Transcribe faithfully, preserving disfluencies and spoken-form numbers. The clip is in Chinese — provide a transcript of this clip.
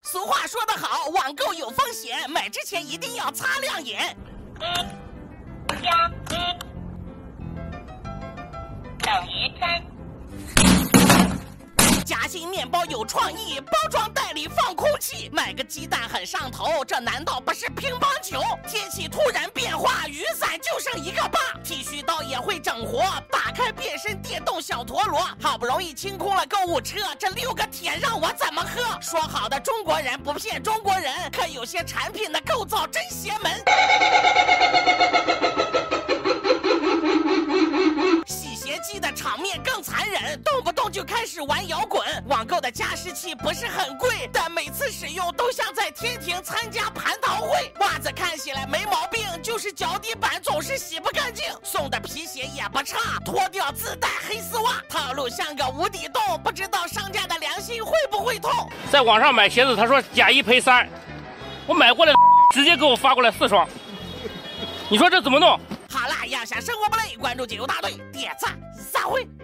俗话说得好，网购有风险，买之前一定要擦亮眼。 一加一等于三。 夹心面包有创意，包装袋里放空气，买个鸡蛋很上头，这难道不是乒乓球？天气突然变化，雨伞就剩一个把，剃须刀也会整活，打开变身电动小陀螺，好不容易清空了购物车，这六个铁让我怎么喝？说好的中国人不骗中国人，可有些产品的构造真邪门。洗鞋机的场面更残忍，动不动就开始玩摇滚。网购的加湿器不是很贵，但每次使用都像在天庭参加蟠桃会。袜子看起来没毛病，就是脚底板总是洗不干净。送的皮鞋也不差，脱掉自带黑丝袜，套路像个无底洞，不知道商家的良心会不会痛。 在网上买鞋子，他说假一赔三，我买过来直接给我发过来四双，你说这怎么弄？ 好啦，要想生活不累，关注解忧大队，点赞散会。